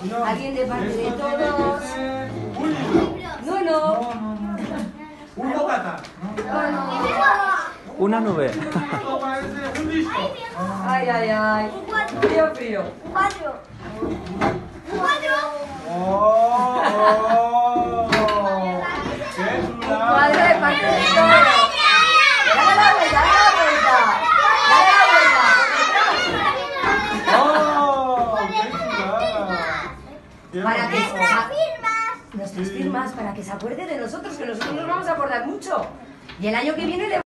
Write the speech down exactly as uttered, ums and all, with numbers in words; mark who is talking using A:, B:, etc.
A: Alguien de parte de todos.
B: Un libro.
A: No, no.
B: No, no, no. Un bocata.
A: No, no.
C: Una nube.
B: Esto parece un disco.
A: Ay, ay, ay. Frío, frío.
D: Cuatro. Cuatro.
B: Oh, oh. ¡Qué
A: Un
B: chula!
A: cuadro de parte de todos. Dale la vuelta, dale la vuelta. Dale la vuelta.
B: ¡Oh! ¡Qué chula! Qué
A: Para que
B: bonito.
D: Nuestras firmas.
A: Nuestras
B: Sí.
A: firmas, para que se acuerde de nosotros, que nosotros nos vamos a acordar mucho. Y el año que viene le